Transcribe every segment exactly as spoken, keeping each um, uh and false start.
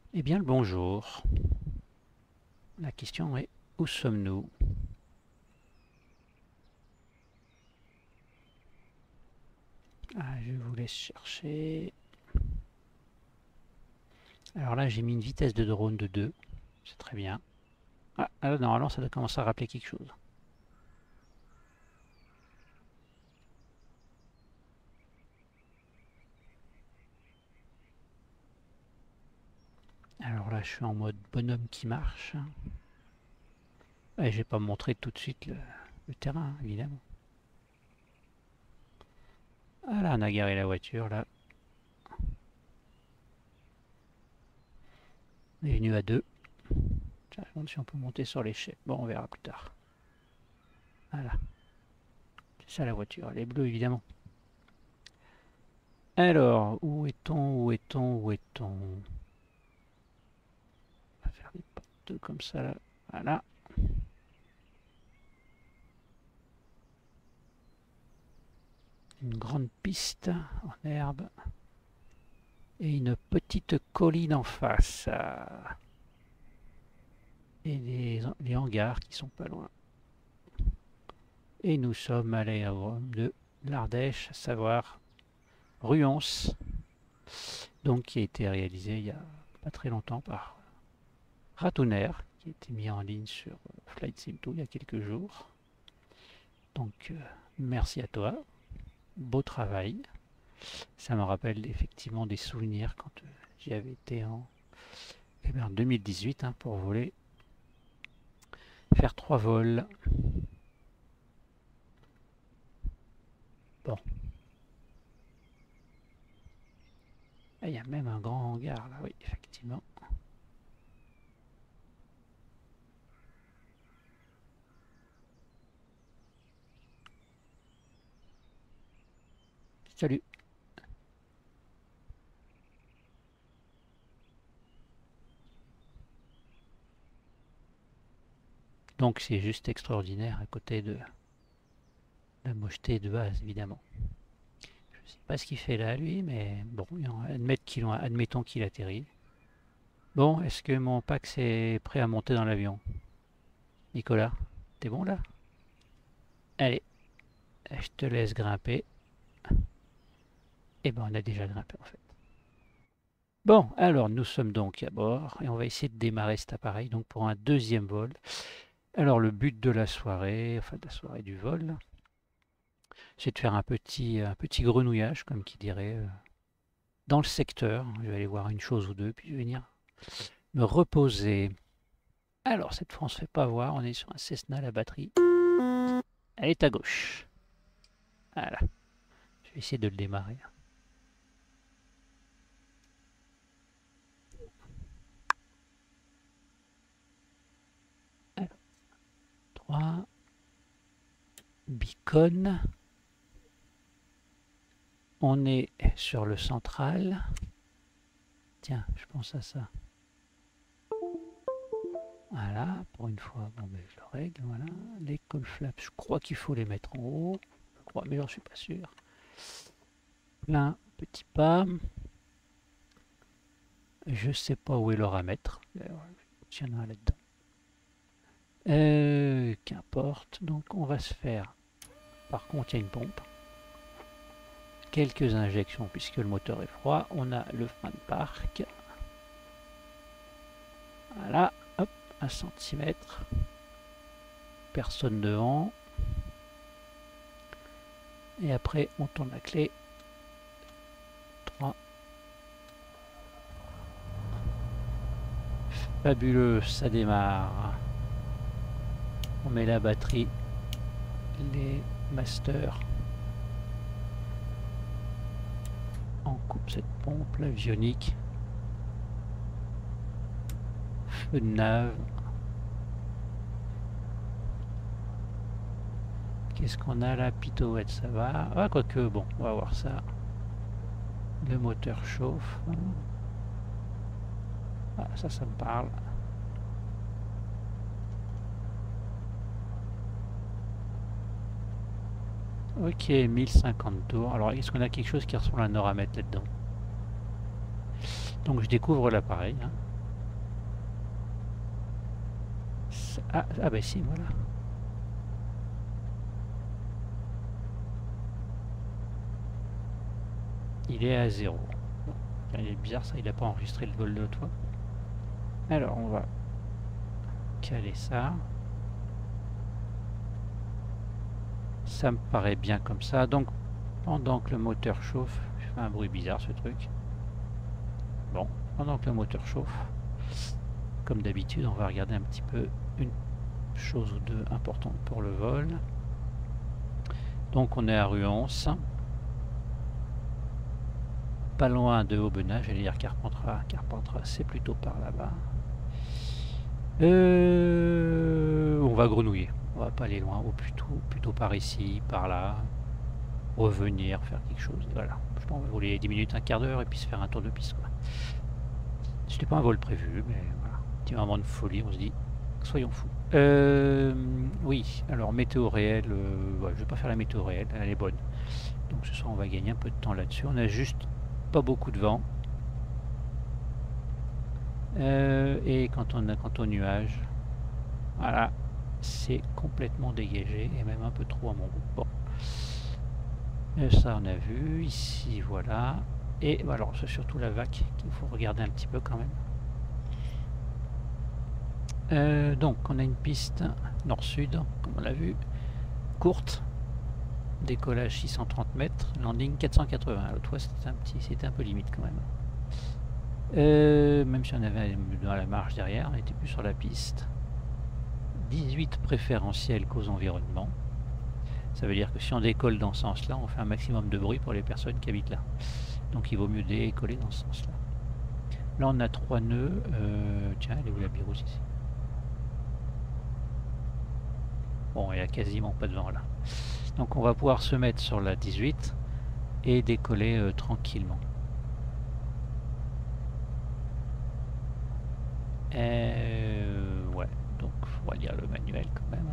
Eh bien le bonjour. La question est où sommes-nous? Ah, je vous laisse chercher. Alors là j'ai mis une vitesse de drone de deux. C'est très bien. Ah, là normalement ça doit commencer à rappeler quelque chose. Alors là je suis en mode bonhomme qui marche. Et je vais pas montrer tout de suite le, le terrain évidemment. Ah là on a garé la voiture là. On est venu à deux. Je me demande si on peut monter sur l'échelle. Bon on verra plus tard. Voilà. C'est ça la voiture. Elle est bleue évidemment. Alors, où est-on, où est-on, où est-on? On va faire des portes comme ça là. Voilà. Une grande piste en herbe. Et une petite colline en face. Et les, les hangars qui sont pas loin. Et nous sommes à l'aérodrome de l'Ardèche, à savoir Ruons. Donc qui a été réalisé il y a pas très longtemps par Ratouner, qui a été mis en ligne sur Flight Sim deux il y a quelques jours. Donc euh, merci à toi. Beau travail. Ça me rappelle effectivement des souvenirs quand euh, j'y avais été en, eh bien, en deux mille dix-huit hein, pour voler, faire trois vols. Bon, il y a même un grand hangar là, oui, effectivement. Salut. Donc c'est juste extraordinaire à côté de la mocheté de base, évidemment. Je ne sais pas ce qu'il fait là, lui, mais bon, admettons qu'il atterrit. Bon, est-ce que mon Pax est prêt à monter dans l'avion? Nicolas, t'es bon là? Allez, je te laisse grimper. Eh ben, on a déjà grimpé en fait. Bon, alors nous sommes donc à bord et on va essayer de démarrer cet appareil donc pour un deuxième vol. Alors le but de la soirée, enfin de la soirée du vol, c'est de faire un petit, un petit grenouillage, comme qui dirait, euh, dans le secteur. Je vais aller voir une chose ou deux, puis je vais venir me reposer. Alors cette fois on se fait pas voir, on est sur un Cessna, la batterie, elle est à gauche. Voilà, je vais essayer de le démarrer. Alors, trois, beacon. On est sur le central. Tiens, je pense à ça. Voilà, pour une fois, bon, ben, je le règle. Voilà. Les call flaps, je crois qu'il faut les mettre en haut. Je crois, mais j'en suis pas sûr. Plein, petit pas. Je sais pas où est le ramètre. D'ailleurs, il y en a là-dedans. Euh, Qu'importe. Donc, on va se faire. Par contre, il y a une pompe. Quelques injections puisque le moteur est froid. On a le frein de parc. Voilà, hop, un centimètre. Personne devant. Et après, on tourne la clé. trois. Fabuleux, ça démarre. On met la batterie, les masters. On coupe cette pompe, l'avionique. Feu de nave. Qu'est-ce qu'on a là? Pitouette, ça va. Ah, quoique, bon, on va voir ça. Le moteur chauffe. Ah, ça, ça me parle. Ok, mille cinquante tours. Alors, est-ce qu'on a quelque chose qui ressemble à un noramètre là-dedans? Donc, je découvre l'appareil. Hein. Ah, ah ben si, voilà. Il est à zéro. Bon, il est bizarre ça, il n'a pas enregistré le vol de toit. Alors on va caler ça. Ça me paraît bien comme ça. Donc pendant que le moteur chauffe, je fais un bruit bizarre ce truc. Bon, pendant que le moteur chauffe, comme d'habitude, on va regarder un petit peu une chose ou deux importante pour le vol. Donc on est à Ruance, pas loin de Aubenas, j'allais dire Carpentras. Carpentras, c'est plutôt par là-bas. Euh, on va grenouiller, on va pas aller loin, ou plutôt, plutôt par ici, par là, revenir, faire quelque chose. Voilà, je pense qu'on va voler dix minutes, un quart d'heure et puis se faire un tour de piste, quoi. C'était pas un vol prévu, mais voilà, petit moment de folie, on se dit, soyons fous. Euh, oui, alors météo réelle, euh, ouais, je vais pas faire la météo réelle, elle est bonne. Donc ce soir on va gagner un peu de temps là-dessus. On a juste pas beaucoup de vent. Euh, et quand on a quant au nuage, voilà, c'est complètement dégagé et même un peu trop à mon goût. Bon, et ça on a vu ici, voilà. Et alors c'est surtout la vague qu'il faut regarder un petit peu quand même. Euh, donc on a une piste nord-sud, comme on l'a vu, courte, décollage six cent trente mètres, landing quatre cent quatre-vingts. L'autre fois c'était un petit, c'était un peu limite quand même. Euh, même si on avait dans la marge derrière, on était plus sur la piste. dix-huit préférentiel cause environnement. Ça veut dire que si on décolle dans ce sens-là, on fait un maximum de bruit pour les personnes qui habitent là. Donc il vaut mieux décoller dans ce sens-là. Là on a trois nœuds. Euh, tiens, elle est où la Birousse ici? Bon, il n'y a quasiment pas de vent là. Donc on va pouvoir se mettre sur la dix-huit et décoller euh, tranquillement. Euh, ouais, donc on va lire le manuel quand même.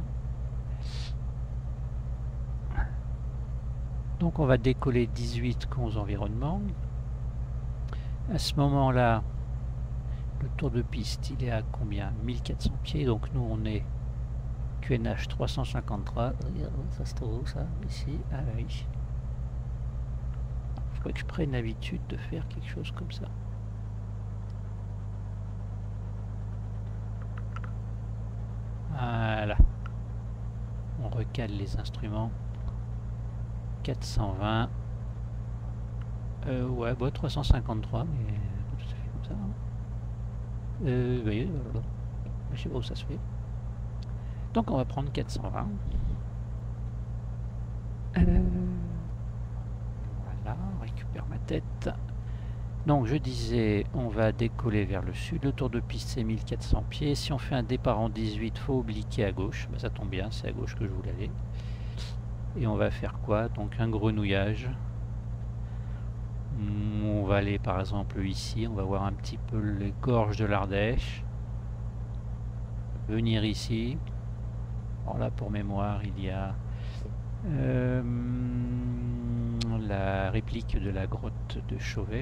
Donc on va décoller dix-huit cons environnement. À ce moment-là, le tour de piste il est à combien? mille quatre cents pieds, donc nous on est Q N H trois cent cinquante-trois. Ça se trouve où ça? Ici? Ah oui. Il faudrait que je prenne l'habitude de faire quelque chose comme ça. Voilà. On recale les instruments. quatre cent vingt. Euh, ouais, bah trois cent cinquante-trois, mais tout à fait comme ça. Hein. Euh, oui, voilà. Je sais pas où ça se fait. Donc on va prendre quatre cent vingt. Euh, voilà, on récupère ma tête. Donc je disais, on va décoller vers le sud. Le tour de piste c'est mille quatre cents pieds. Si on fait un départ en dix-huit, il faut obliquer à gauche. Ben, ça tombe bien, c'est à gauche que je voulais aller. Et on va faire quoi? Donc un grenouillage. On va aller par exemple ici, on va voir un petit peu les gorges de l'Ardèche. Venir ici. Alors là pour mémoire il y a euh, la réplique de la grotte de Chauvet.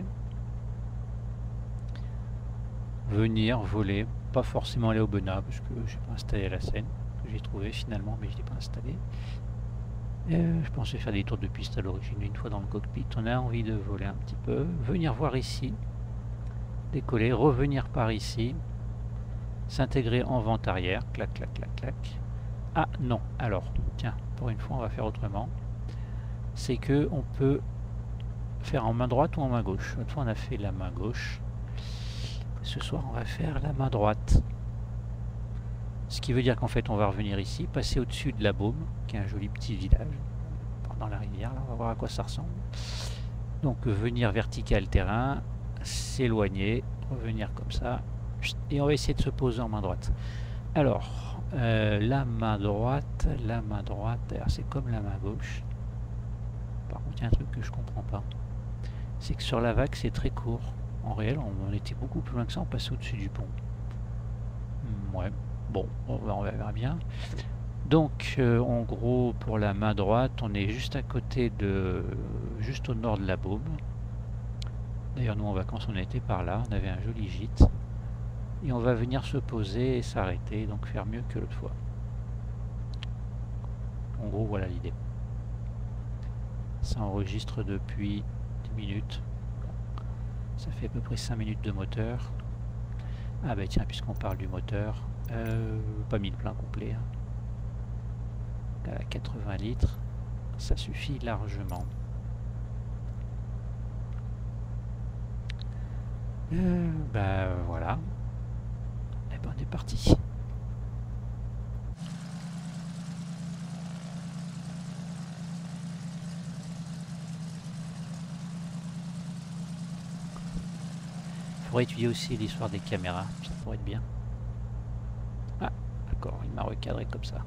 Venir, voler, pas forcément aller au Aubenas parce que je n'ai pas installé la scène, que j'ai trouvé finalement mais je ne l'ai pas installé. Euh, je pensais faire des tours de piste à l'origine une fois dans le cockpit. On a envie de voler un petit peu, venir voir ici, décoller, revenir par ici, s'intégrer en vente arrière, clac clac clac clac. Ah non, alors tiens, pour une fois on va faire autrement. C'est que on peut faire en main droite ou en main gauche. L'autre fois on a fait la main gauche. Ce soir on va faire la main droite. Ce qui veut dire qu'en fait on va revenir ici, passer au-dessus de la Baume, qui est un joli petit village dans la rivière, là on va voir à quoi ça ressemble. Donc venir vertical terrain, s'éloigner, revenir comme ça, et on va essayer de se poser en main droite. Alors, euh, la main droite, la main droite, c'est comme la main gauche. Par contre il y a un truc que je comprends pas, c'est que sur la vague c'est très court. En réel on était beaucoup plus loin que ça, on passait au-dessus du pont. Ouais. Bon, on verra bien. Donc, euh, en gros, pour la main droite, on est juste à côté de... juste au nord de la Baume. D'ailleurs, nous, en vacances, on a été par là. On avait un joli gîte. Et on va venir se poser et s'arrêter, donc faire mieux que l'autre fois. En gros, voilà l'idée. Ça enregistre depuis dix minutes. Ça fait à peu près cinq minutes de moteur. Ah bah tiens, puisqu'on parle du moteur, euh, pas mis le plein complet. Hein. À quatre-vingts litres, ça suffit largement. Euh, bah voilà. Et ben on est parti. Faudrait étudier aussi l'histoire des caméras, ça pourrait être bien. Ah, d'accord, il m'a recadré comme ça.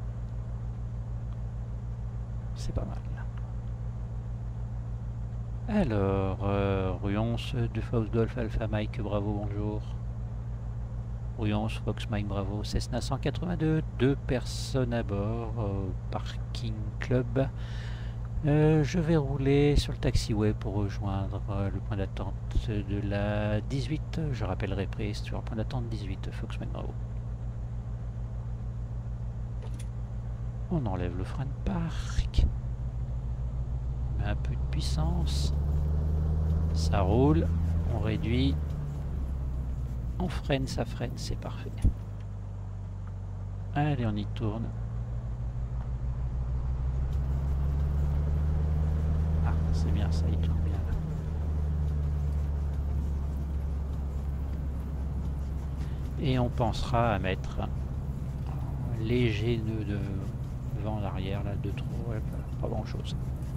C'est pas mal. Alors, euh, Ruons, de Fox Golf Alpha Mike, bravo, bonjour. Ruons, Fox Mike, bravo. Cessna cent quatre-vingt-deux, deux personnes à bord, euh, Parking Club. Euh, je vais rouler sur le taxiway pour rejoindre euh, le point d'attente de la dix-huit. Je rappellerai près sur le point d'attente dix-huit, Fox Mike, bravo. On enlève le frein de parc. On met un peu de puissance. Ça roule. On réduit. On freine, ça freine, c'est parfait. Allez, on y tourne. Ah, c'est bien, ça y tourne bien là. Et on pensera à mettre un léger nœud de vent arrière là, de trop, ouais, pas grand chose.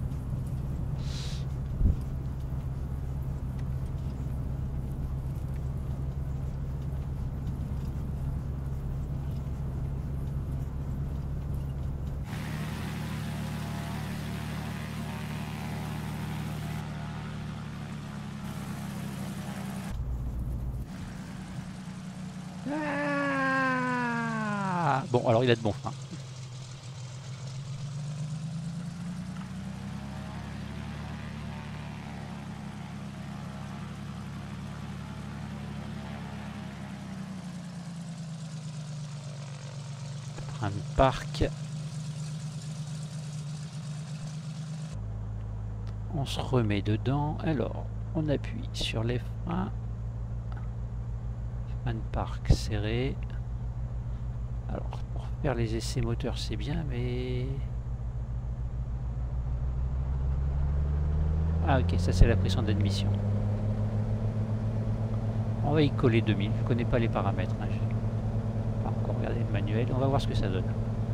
Ah bon, alors il a de bons freins. Un parc. On se remet dedans. Alors, on appuie sur les freins. Frein de parc serré. Alors, pour faire les essais moteurs, c'est bien, mais... Ah ok, ça c'est la pression d'admission. On va y coller deux mille. Je connais pas les paramètres. Hein. Pas encore regarder le manuel. On va voir ce que ça donne.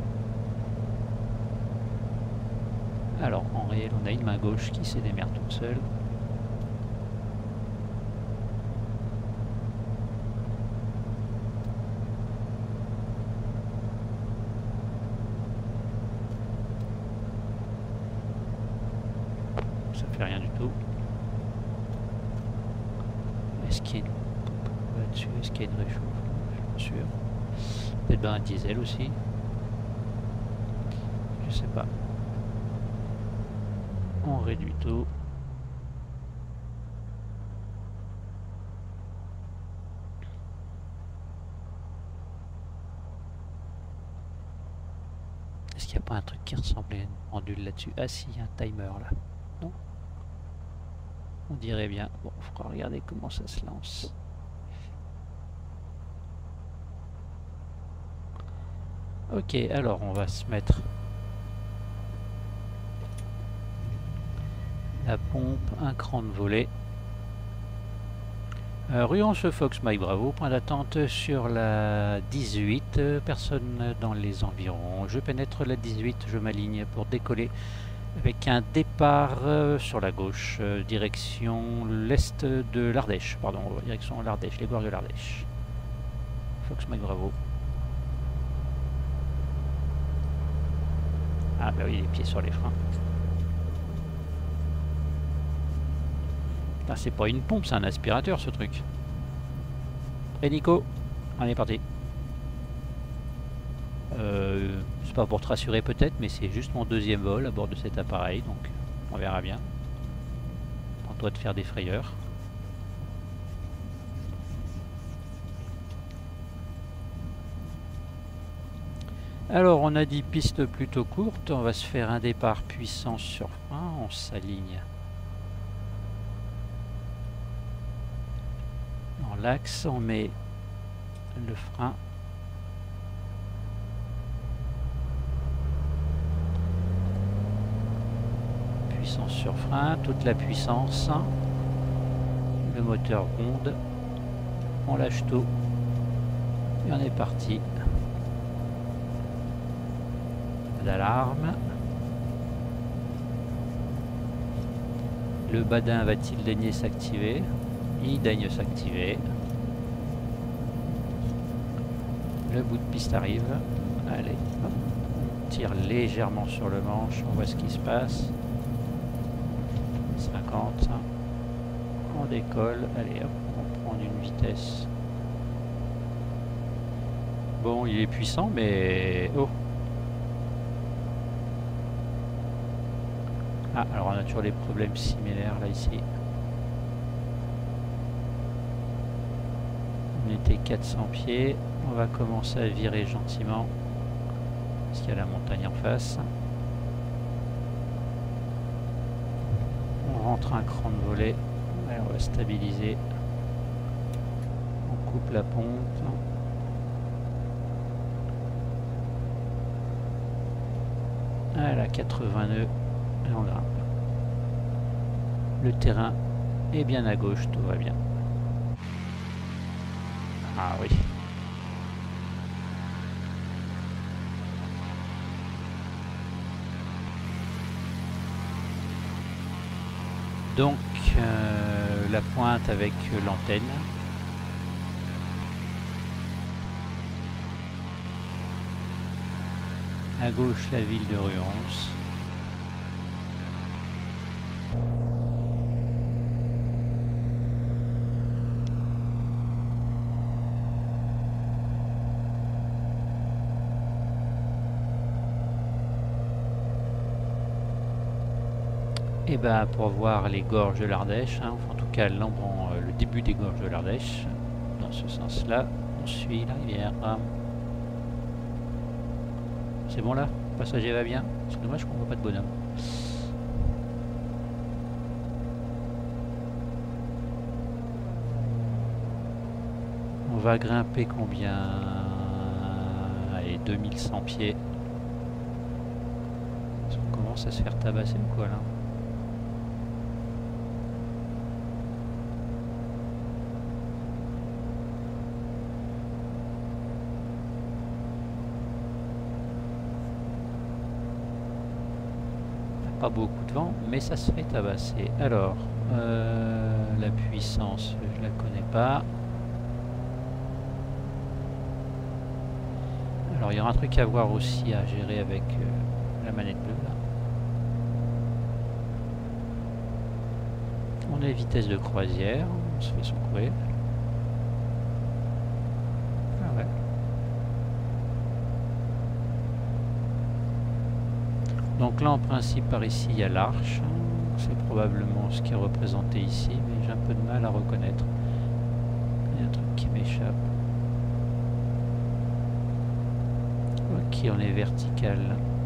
Alors, en réel, on a une main gauche qui se démerde toute seule. Ça fait rien du tout. Est-ce qu'il y a une pompe là-dessus? Est-ce qu'il y a une réchauffe? Je suis pas sûr. Peut-être bien un diesel aussi. Je sais pas. On réduit tout. Est-ce qu'il n'y a pas un truc qui ressemblait à une pendule là-dessus? Ah si, il y a un timer là. Non? On dirait bien. Bon, il faudra regarder comment ça se lance. Ok, alors on va se mettre la pompe, un cran de volet. Euh, Ruons Fox Mike, bravo. Point d'attente sur la dix-huit. Personne dans les environs. Je pénètre la dix-huit, je m'aligne pour décoller avec un départ euh, sur la gauche, euh, direction l'est de l'Ardèche. Pardon, direction l'Ardèche, les gorges de l'Ardèche. Fox Mike, bravo. Ah bah oui, les pieds sur les freins. C'est pas une pompe, c'est un aspirateur ce truc. Et Nico, on est parti. Euh, c'est pas pour te rassurer peut-être, mais c'est juste mon deuxième vol à bord de cet appareil, donc on verra bien. Tente-toi de faire des frayeurs. Alors on a dit piste plutôt courte, on va se faire un départ puissance sur frein, on s'aligne dans l'axe, on met le frein. Puissance sur frein, toute la puissance. Le moteur ronde. On lâche tout. Et on est parti. D'alarme. Le badin va-t-il daigner s'activer? Il daigne s'activer. Le bout de piste arrive. Allez, hop. On tire légèrement sur le manche, on voit ce qui se passe. cinquante. On décolle. Allez, hop, on prend une vitesse. Bon, il est puissant, mais... Oh! Ah, alors on a toujours des problèmes similaires là, ici. On était quatre cents pieds. On va commencer à virer gentiment. Parce qu'il y a la montagne en face. On rentre un cran de volet. Allez, on va stabiliser. On coupe la pompe. À la quatre-vingts nœuds. Et on grimpe. Le terrain est bien à gauche, tout va bien. Ah oui. Donc euh, la pointe avec l'antenne. À gauche la ville de Ruance. Et ben pour voir les gorges de l'Ardèche, hein, en tout cas l'embran, euh, le début des gorges de l'Ardèche, dans ce sens-là, on suit la rivière. C'est bon là? Le passager va bien? C'est dommage qu'on voit pas de bonhomme. On va grimper combien? Allez, deux mille cent pieds. On commence à se faire tabasser ou quoi là? Pas beaucoup de vent, mais ça se fait tabasser. Alors, euh, la puissance, je la connais pas. Alors, il y aura un truc à voir aussi à gérer avec euh, la manette bleue. Là. On est vitesse de croisière, on se fait secouer. Ah ouais. Donc là en principe par ici il y a l'arche, c'est probablement ce qui est représenté ici, mais j'ai un peu de mal à reconnaître. Il y a un truc qui m'échappe. Ok, on est vertical.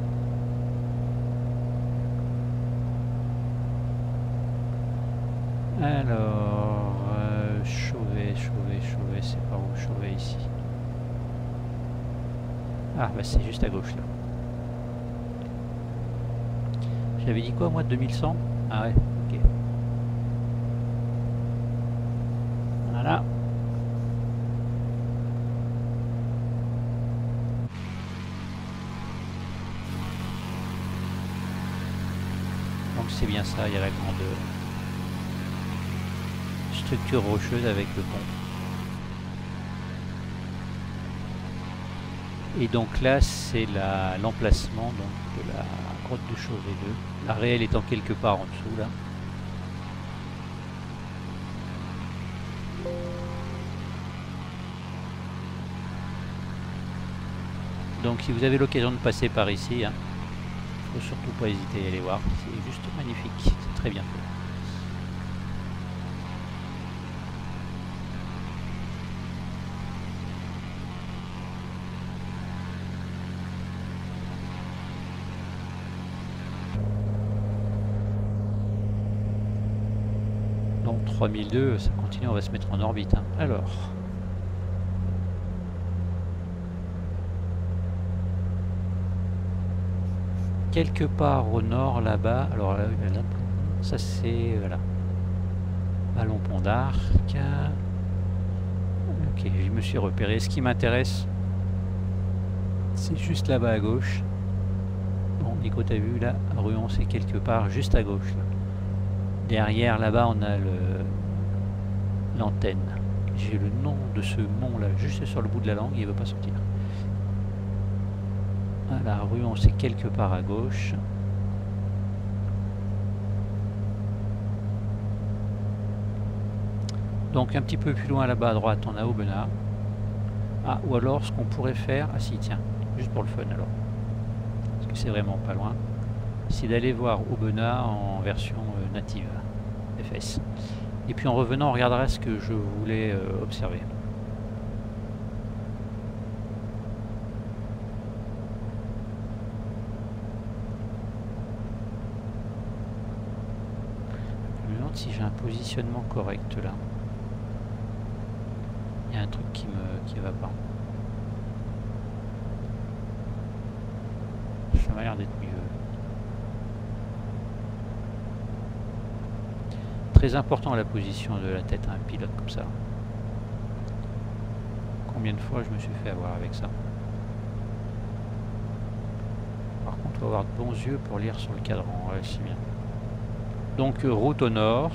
Alors, euh, Chauvet, Chauvet, Chauvet, c'est par où Chauvet ici? Ah bah c'est juste à gauche là. J'avais dit quoi moi, deux mille cent? Ah ouais, ok. Voilà. Donc c'est bien ça, il y a la grande structure rocheuse avec le pont. Et donc là c'est l'emplacement donc de la grotte de Chauvet deux. La réelle étant quelque part en dessous là. Donc si vous avez l'occasion de passer par ici, hein, faut surtout pas hésiter à aller voir. C'est juste magnifique, c'est très bien fait. Non, trois mille deux, ça continue, on va se mettre en orbite. Hein. Alors. Quelque part au nord, là-bas, alors là, là ça c'est, voilà. Ballon Pont d'Arc. Ok, je me suis repéré. Ce qui m'intéresse, c'est juste là-bas à gauche. Bon, Nico, t'as vu, là, Ruon, c'est quelque part juste à gauche. Là. Derrière, là-bas, on a le l'antenne. J'ai le nom de ce mont, là, juste sur le bout de la langue, il ne veut pas sortir. Voilà, Ruon, c'est quelque part à gauche. Donc, un petit peu plus loin, là-bas, à droite, on a Aubenas. Ah, ou alors, ce qu'on pourrait faire... Ah si, tiens, juste pour le fun, alors. Parce que c'est vraiment pas loin. C'est d'aller voir Aubenas en version euh, native, F S. Et puis en revenant, on regardera ce que je voulais euh, observer. Je me demande si j'ai un positionnement correct là. Il y a un truc qui me qui va pas. Ça m'a l'air d'être mieux. Très important la position de la tête à un pilote comme ça. Combien de fois je me suis fait avoir avec ça. Par contre, on va avoir de bons yeux pour lire sur le cadran. Ouais, c'est bien. Donc, euh, route au nord.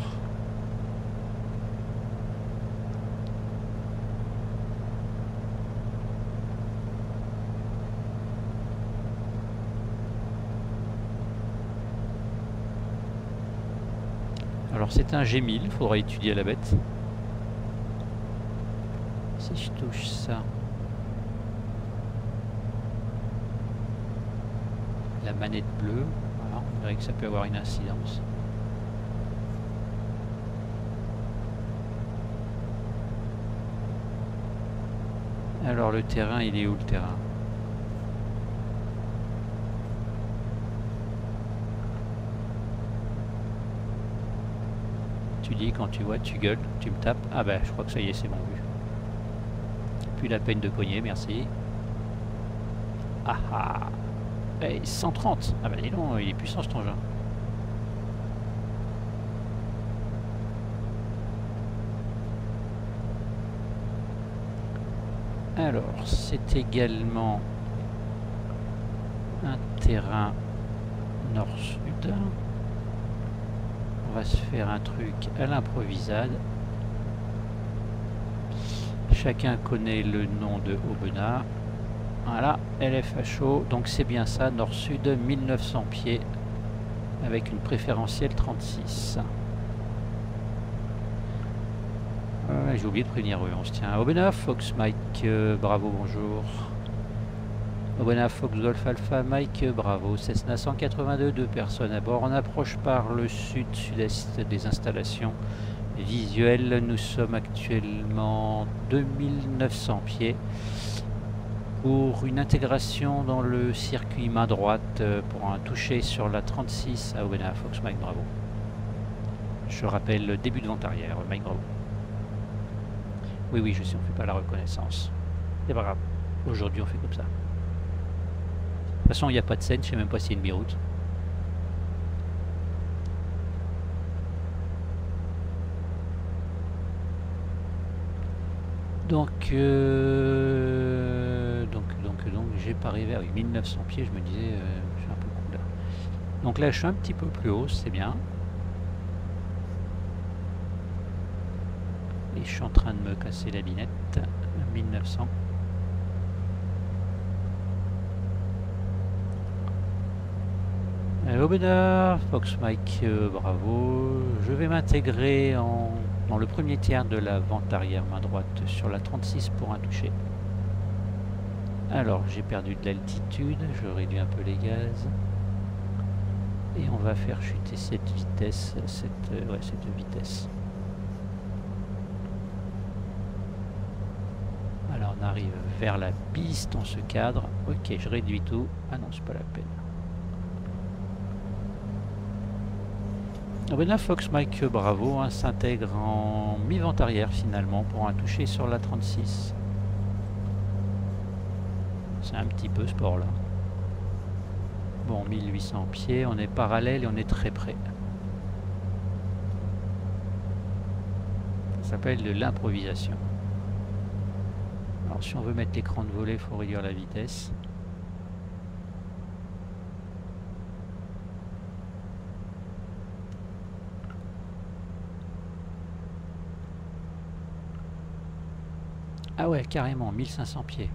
Alors c'est un G mille, il faudra étudier la bête. Si je touche ça, la manette bleue, voilà, on dirait que ça peut avoir une incidence. Alors le terrain, il est où le terrain? Tu dis quand tu vois, tu gueules, tu me tapes. Ah ben je crois que ça y est, c'est bon vu. Plus la peine de cogner, merci. Ah ah. Hey, cent trente. Ah ben dis donc, il est puissant cet engin. Alors, c'est également un terrain nord-sud. On va se faire un truc à l'improvisade. Chacun connaît le nom de Aubenas. Voilà, L F H O, donc c'est bien ça, nord-sud, mille neuf cents pieds, avec une préférentielle trente-six. Euh, J'ai oublié de prévenir eux, on se tient. Aubenas, Fox, Mike, euh, bravo, bonjour. Aubenas, Fox, Golf Alpha, Mike, bravo. Cessna cent quatre-vingt-deux, deux personnes à bord. On approche par le sud-sud-est des installations visuelles. Nous sommes actuellement deux mille neuf cents pieds pour une intégration dans le circuit main droite pour un toucher sur la trente-six à Aubenas, Fox, Mike, bravo. Je rappelle le début de vente arrière, Mike, bravo. Oui, oui, je sais, on ne fait pas la reconnaissance. C'est pas grave. Aujourd'hui, on fait comme ça. De toute façon, il n'y a pas de scène, je ne sais même pas s'il y a une biroute. Donc, euh, donc, donc, donc, j'ai pas arrivé à mille neuf cents pieds, je me disais, euh, je suis un peu cool là. Donc là, je suis un petit peu plus haut, c'est bien. Et je suis en train de me casser la binette à mille neuf cents. Aubenas, Fox Mike, euh, bravo. Je vais m'intégrer en, dans le premier tiers de la vente arrière main droite sur la trente-six pour un toucher. Alors, j'ai perdu de l'altitude, je réduis un peu les gaz. Et on va faire chuter cette vitesse, cette, euh, ouais, cette vitesse. Alors, on arrive vers la piste, on se cadre. Ok, je réduis tout. Ah non, c'est pas la peine. Rena Fox Mike Bravo hein, s'intègre en mi-vente arrière finalement pour un toucher sur la trente-six. C'est un petit peu ce port là. Bon, mille huit cents pieds, on est parallèle et on est très près. Ça s'appelle de l'improvisation. Alors si on veut mettre l'écran de volet, il faut réduire la vitesse. Ah ouais, carrément, mille cinq cents pieds.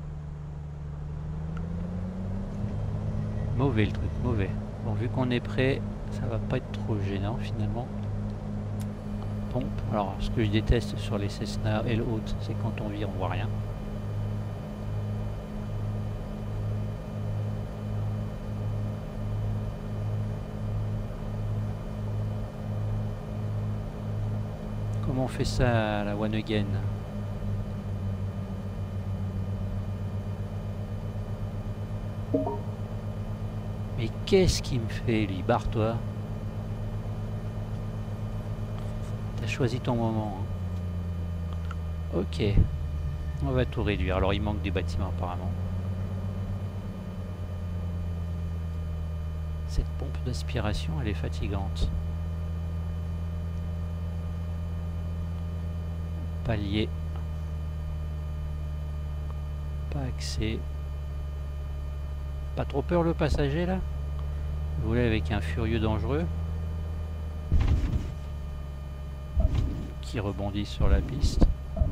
Mauvais le truc, mauvais. Bon, vu qu'on est prêt, ça va pas être trop gênant finalement. Pompe. Alors, ce que je déteste sur les Cessna aile haute, c'est quand on vire, on voit rien. Comment on fait ça à la One Again? Mais qu'est-ce qu'il me fait lui? Barre-toi. T'as choisi ton moment. Hein. Ok. On va tout réduire. Alors il manque des bâtiments apparemment. Cette pompe d'aspiration, elle est fatigante. Palier. Pas accès. Pas trop peur le passager là? Vous voulez avec un furieux dangereux qui rebondit sur la piste.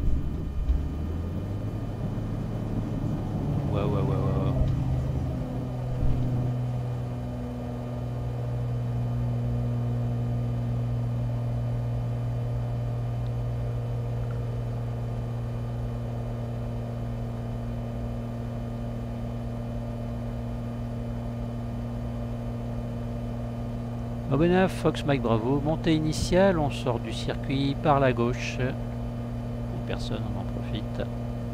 Waouh, waouh, waouh, waouh. Obena, Fox Mike Bravo, montée initiale, on sort du circuit par la gauche. Personne, on en profite.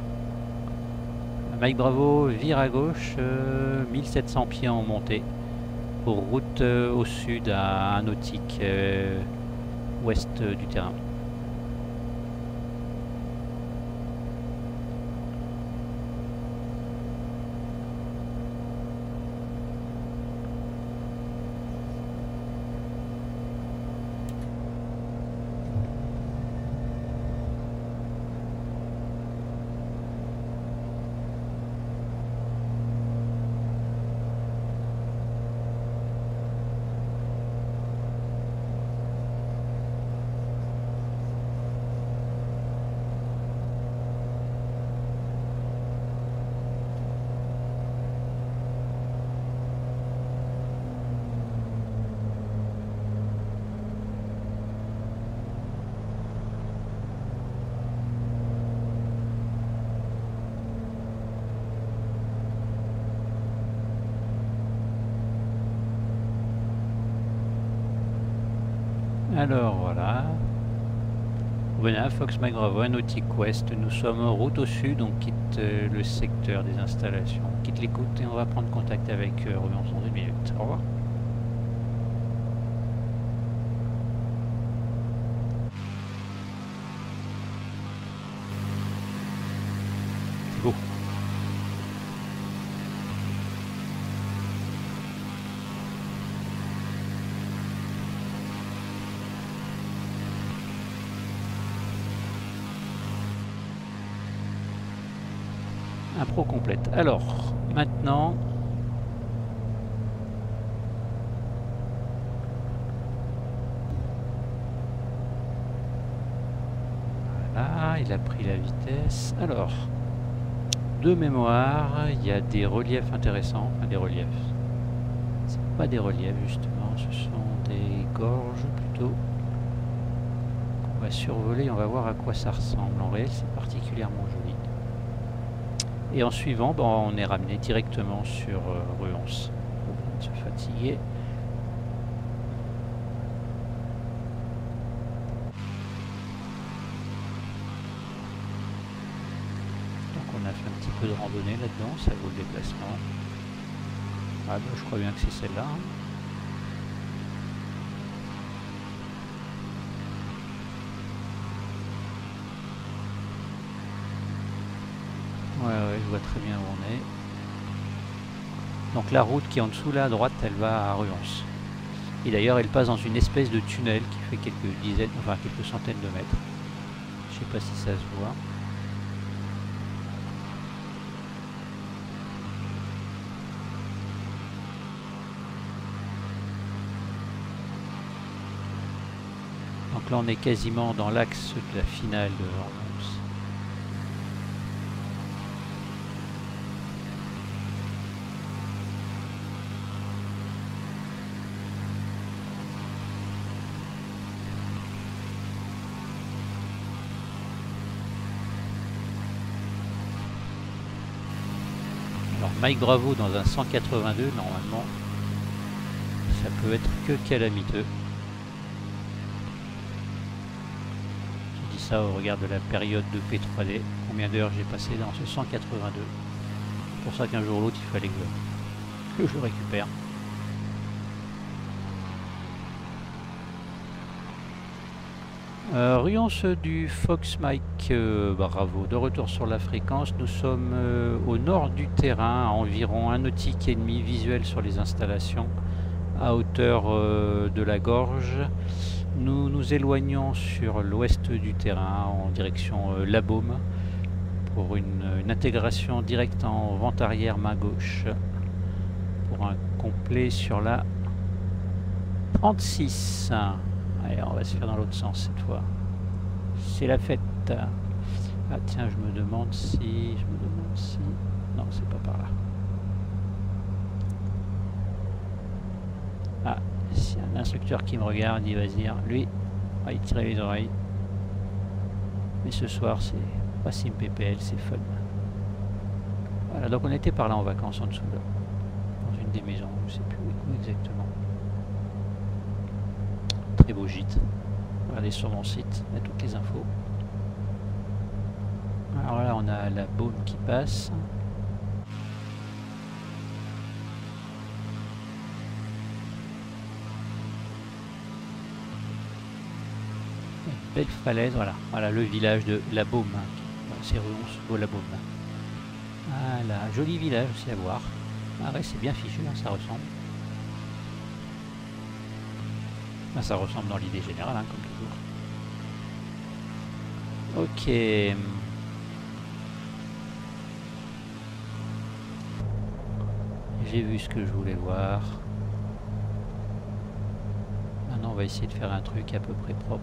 Mike Bravo vire à gauche, euh, mille sept cents pieds en montée, pour route euh, au sud à un nautique euh, ouest euh, du terrain. Alors voilà, voilà Fox Mike Bravo, Nautic West, nous sommes en route au sud, on quitte euh, le secteur des installations, on quitte l'écoute et on va prendre contact avec euh, Ruan dans une minute. Au revoir. C'est beau. Impro complète. Alors, maintenant... Voilà, il a pris la vitesse. Alors, de mémoire, il y a des reliefs intéressants. Enfin, des reliefs. C'est pas des reliefs, justement. Ce sont des gorges, plutôt. On va survoler, on va voir à quoi ça ressemble. En réel, c'est particulièrement joli. Et en suivant, ben, on est ramené directement sur euh, Ruans. On vient de se fatiguer. Donc on a fait un petit peu de randonnée là-dedans, ça vaut le déplacement. Ah ben, je crois bien que c'est celle-là. Hein. ouais, je vois très bien où on est. Donc la route qui est en dessous là à droite, elle va à Ruance. Et d'ailleurs, elle passe dans une espèce de tunnel qui fait quelques dizaines, enfin quelques centaines de mètres. Je sais pas si ça se voit. Donc là, on est quasiment dans l'axe de la finale de Ruance. Alors Mike Bravo dans un cent quatre-vingt-deux, normalement, ça peut être que calamiteux. Je dis ça au regard de la période de P trois D. Combien d'heures j'ai passé dans ce cent quatre-vingt-deux. C'est pour ça qu'un jour ou l'autre, il fallait que, que je le récupère. Euh, Ruance du Fox Mike euh, Bravo, de retour sur la fréquence. Nous sommes euh, au nord du terrain, à environ un nautique et demi visuel sur les installations, à hauteur euh, de la gorge. Nous nous éloignons sur l'ouest du terrain en direction euh, La Baume pour une, une intégration directe en vente arrière main gauche pour un complet sur la trente-six. Allez, on va se faire dans l'autre sens cette fois. C'est la fête. Ah tiens, je me demande si... Je me demande si... Non, c'est pas par là. Ah, s'il y a un instructeur qui me regarde, il va se dire, lui, on va y tirer les oreilles. Mais ce soir, c'est pas sim P P L, c'est fun. Voilà, donc on était par là en vacances en dessous là. Dans une des maisons, je sais plus où exactement. Très beau gîte. Regardez sur mon site, il y a toutes les infos. Alors là, on a la Baume qui passe. Une belle falaise, voilà. Voilà le village de La Baume. C'est Ruance, beau La Baume. Voilà, joli village aussi à voir. Ah ouais, c'est bien fichu, hein, ça ressemble. Ah, ça ressemble dans l'idée générale, hein, comme toujours. Ok. J'ai vu ce que je voulais voir. Maintenant, on va essayer de faire un truc à peu près propre.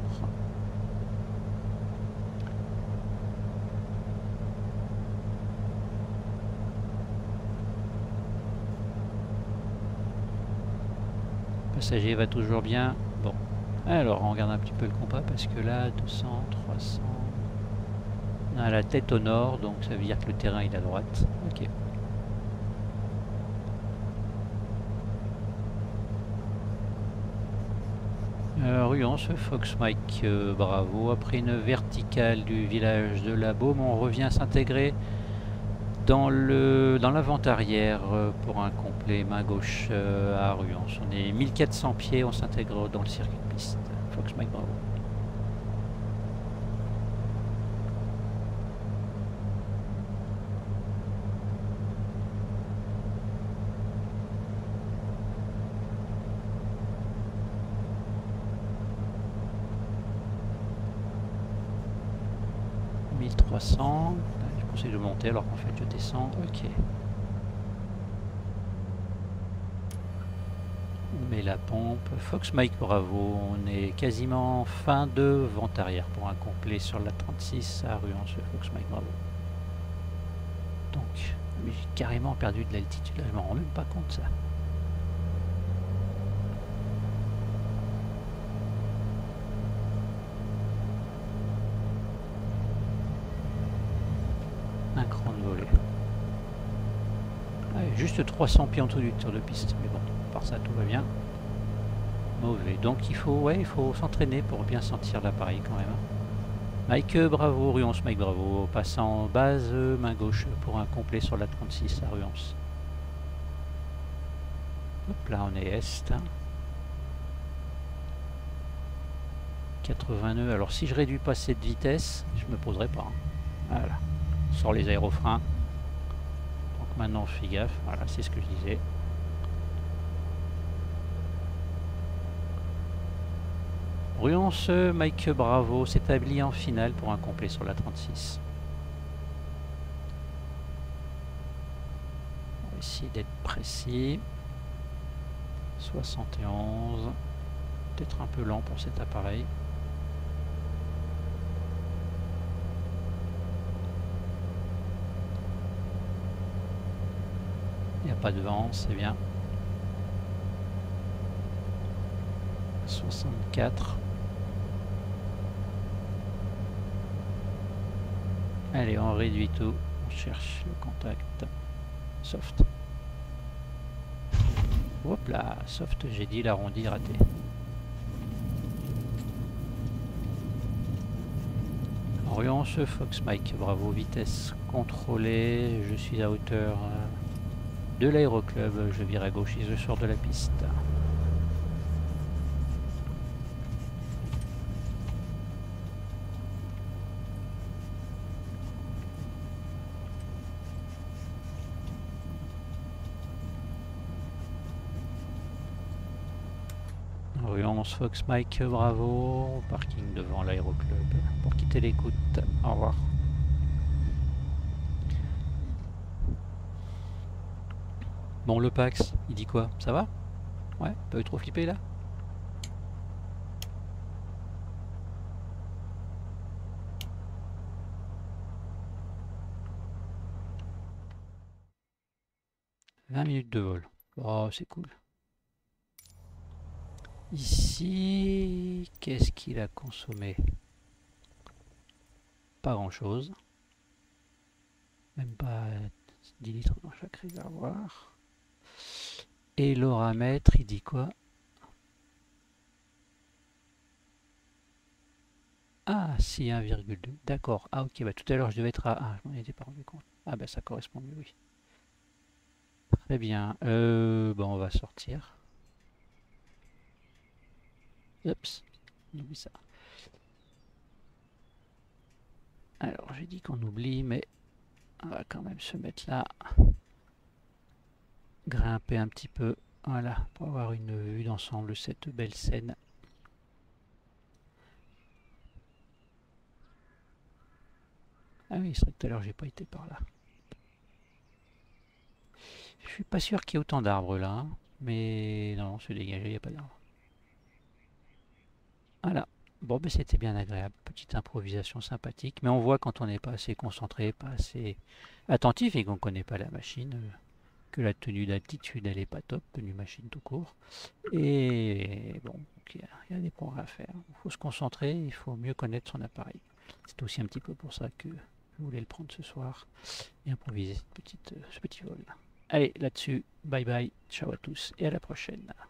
Le passager va toujours bien. Bon. Alors, on regarde un petit peu le compas parce que là, deux cents, trois cents... On a la tête au nord, donc ça veut dire que le terrain est à droite. Ok. Euh, Ruance, Fox Mike euh, Bravo. Après une verticale du village de La Baume, on revient s'intégrer dans le dans la vente arrière euh, pour un complet main gauche euh, à Ruance. On est mille quatre cents pieds, on s'intègre dans le circuit de piste. Fox Mike Bravo. mille trois cents. Je conseille de monter alors qu'en fait je descends. Ok. On met la pompe. Fox Mike Bravo. On est quasiment fin de vente arrière pour un complet sur la trente-six à Ruance. Fox Mike Bravo. Donc, j'ai carrément perdu de l'altitude là, je m'en rends même pas compte ça. Un cran de volée. Ouais, juste trois cents pieds en dessous du tour de piste, mais bon, par ça tout va bien. Mauvais. Donc il faut, ouais, il faut s'entraîner pour bien sentir l'appareil quand même. Mike Bravo, Ruance Mike Bravo, passant base main gauche pour un complet sur la trente-six à Ruance. Hop là, on est est. quatre-vingts nœuds. Alors si je réduis pas cette vitesse, je me poserai pas. Voilà. Sur les aérofreins. maintenant on fait gaffe, voilà, c'est ce que je disais. Ruance, Mike Bravo s'établit en finale pour un complet sur la trente-six. On va essayer d'être précis. soixante et onze. Peut-être un peu lent pour cet appareil. Il n'y a pas de vent, c'est bien. soixante-quatre. Allez, on réduit tout. On cherche le contact. Soft. Hop là, soft, j'ai dit l'arrondi raté. Ruance, Fox Mike, bravo, vitesse contrôlée. Je suis à hauteur de l'aéroclub. Je vire à gauche et je sors de la piste. Ruance, Fox Mike, bravo. Parking devant l'aéroclub pour quitter l'écoute. Au revoir. Bon, le Pax, il dit quoi? Ça va? Ouais, pas eu trop flippé là? vingt minutes de vol. Oh, c'est cool. Ici, qu'est-ce qu'il a consommé? Pas grand-chose. Même pas dix litres dans chaque réservoir. Et l'oramètre, il dit quoi? Ah, si, un virgule deux. D'accord. Ah, ok. Bah, tout à l'heure, je devais être à un. Je m'en étais pas rendu compte. Ah, bah, ça correspond mieux, oui. Très bien. Euh, bon, on va sortir. Oups. On oublie ça. Alors, j'ai dit qu'on oublie, mais on va quand même se mettre là. Grimper un petit peu. Voilà, pour avoir une vue d'ensemble de cette belle scène. Ah oui, c'est vrai que tout à l'heure, j'ai pas été par là. Je suis pas sûr qu'il y ait autant d'arbres là, hein, mais non, c'est dégagé, il n'y a pas d'arbres. Voilà. Bon, ben c'était bien agréable. Petite improvisation sympathique, mais on voit quand on n'est pas assez concentré, pas assez attentif et qu'on ne connaît pas la machine, euh, que la tenue d'altitude, elle n'est pas top, tenue machine tout court. Et bon, il y, y a des progrès à faire. Il faut se concentrer, il faut mieux connaître son appareil. C'est aussi un petit peu pour ça que je voulais le prendre ce soir et improviser cette petite, euh, ce petit vol. Allez, là-dessus, bye bye, ciao à tous et à la prochaine.